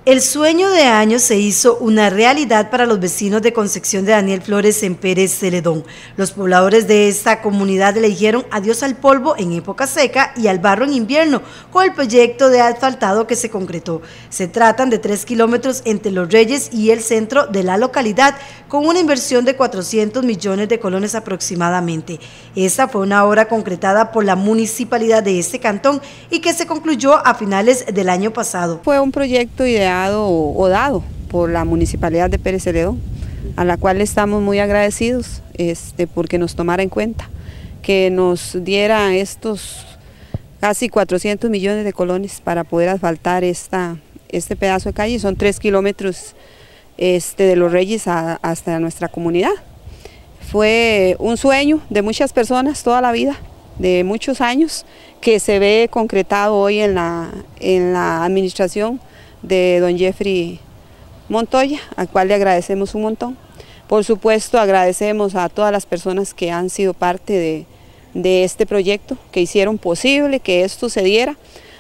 El sueño de años se hizo una realidad para los vecinos de Concepción de Daniel Flores en Pérez Celedón. Los pobladores de esta comunidad le dijeron adiós al polvo en época seca y al barro en invierno con el proyecto de asfaltado que se concretó. Se tratan de 3 kilómetros entre Los Reyes y el centro de la localidad con una inversión de 400 millones de colones aproximadamente. Esta fue una obra concretada por la municipalidad de este cantón y que se concluyó a finales del año pasado. Fue un proyecto ideado o dado por la Municipalidad de Pérez Celedón, a la cual estamos muy agradecidos porque nos tomara en cuenta, que nos diera estos casi 400 millones de colones para poder asfaltar este pedazo de calle. Son 3 kilómetros de Los Reyes hasta nuestra comunidad. Fue un sueño de muchas personas toda la vida, de muchos años, que se ve concretado hoy en la administración de don Jeffrey Montoya, al cual le agradecemos un montón. Por supuesto, agradecemos a todas las personas que han sido parte de este proyecto, que hicieron posible que esto se diera.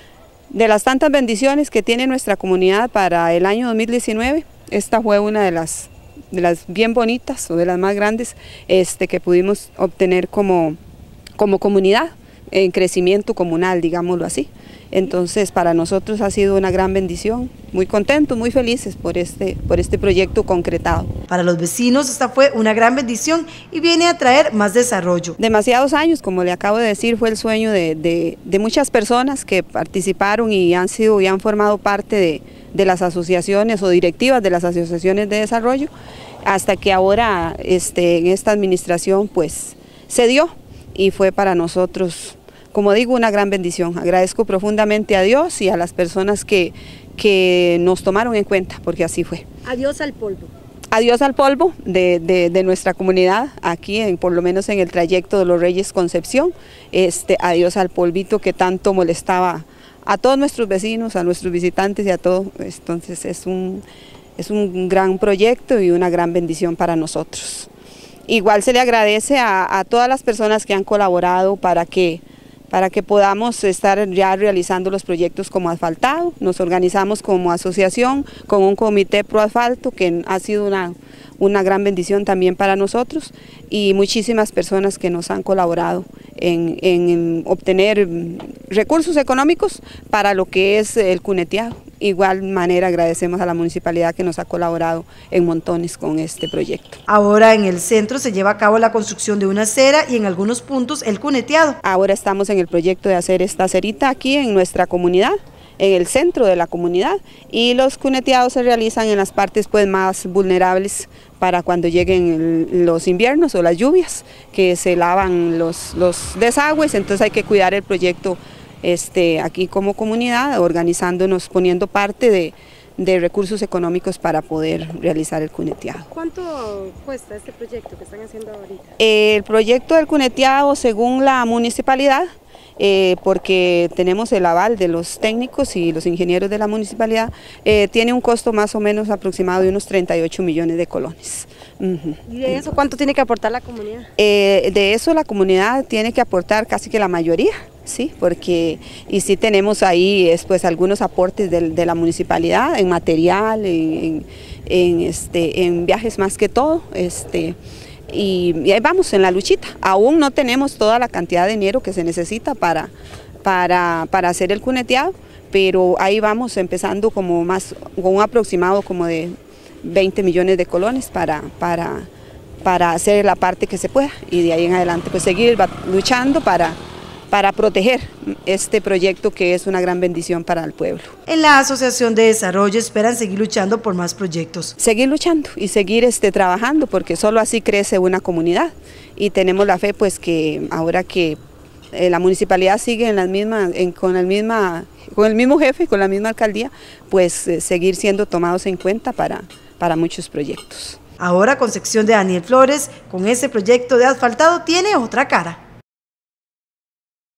De las tantas bendiciones que tiene nuestra comunidad para el año 2019, esta fue una de las bien bonitas o de las más grandes que pudimos obtener como comunidad, en crecimiento comunal, digámoslo así. Entonces, para nosotros ha sido una gran bendición, muy contentos, muy felices por este proyecto concretado. Para los vecinos esta fue una gran bendición y viene a traer más desarrollo. Demasiados años, como le acabo de decir, fue el sueño de muchas personas que participaron y han formado parte de las asociaciones o directivas de las asociaciones de desarrollo, hasta que ahora en esta administración pues se dio y fue para nosotros, como digo, una gran bendición. Agradezco profundamente a Dios y a las personas que nos tomaron en cuenta, porque así fue. Adiós al polvo. Adiós al polvo de nuestra comunidad, aquí por lo menos en el trayecto de Los Reyes Concepción, adiós al polvito que tanto molestaba a todos nuestros vecinos, a nuestros visitantes y a todos. Entonces es un gran proyecto y una gran bendición para nosotros. Igual se le agradece a todas las personas que han colaborado para que podamos estar ya realizando los proyectos como asfaltado. Nos organizamos como asociación con un comité pro asfalto que ha sido una gran bendición también para nosotros, y muchísimas personas que nos han colaborado en obtener recursos económicos para lo que es el cuneteado. Igual manera agradecemos a la municipalidad que nos ha colaborado en montones con este proyecto. Ahora en el centro se lleva a cabo la construcción de una acera y en algunos puntos el cuneteado. Ahora estamos en el proyecto de hacer esta acerita aquí en nuestra comunidad, en el centro de la comunidad, y los cuneteados se realizan en las partes pues más vulnerables para cuando lleguen los inviernos o las lluvias, que se lavan los desagües. Entonces hay que cuidar el proyecto aquí como comunidad, organizándonos, poniendo parte de recursos económicos para poder realizar el cuneteado. ¿Cuánto cuesta este proyecto que están haciendo ahorita? El proyecto del cuneteado, según la municipalidad, porque tenemos el aval de los técnicos y los ingenieros de la municipalidad, tiene un costo más o menos aproximado de unos 38 millones de colones. ¿Y de eso cuánto tiene que aportar la comunidad? De eso la comunidad tiene que aportar casi que la mayoría, sí, y sí tenemos ahí pues algunos aportes de la municipalidad en material, en viajes más que todo, y ahí vamos en la luchita. Aún no tenemos toda la cantidad de dinero que se necesita para hacer el cuneteado, pero ahí vamos empezando con un aproximado como de 20 millones de colones para hacer la parte que se pueda, y de ahí en adelante pues seguir luchando para proteger este proyecto que es una gran bendición para el pueblo. En la Asociación de Desarrollo esperan seguir luchando por más proyectos. Seguir luchando y seguir trabajando, porque solo así crece una comunidad, y tenemos la fe pues que ahora que la municipalidad sigue con el mismo jefe, con la misma alcaldía, pues seguir siendo tomados en cuenta para muchos proyectos. Ahora Concepción de Daniel Flores, con ese proyecto de asfaltado, tiene otra cara.